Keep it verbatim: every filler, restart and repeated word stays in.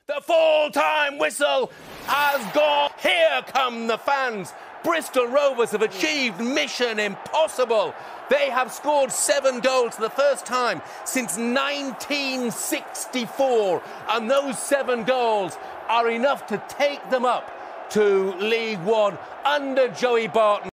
The full-time whistle has gone. Here come the fans. Bristol Rovers have achieved mission impossible. They have scored seven goals for the first time since nineteen sixty-four, and those seven goals are enough to take them up to League One under Joey Barton.